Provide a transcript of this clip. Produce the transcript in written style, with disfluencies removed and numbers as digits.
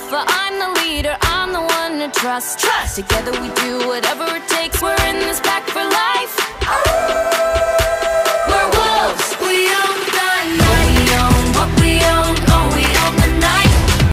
alpha, I'm the leader, I'm the one to trust. Together we do whatever it takes, we're in this pack for life.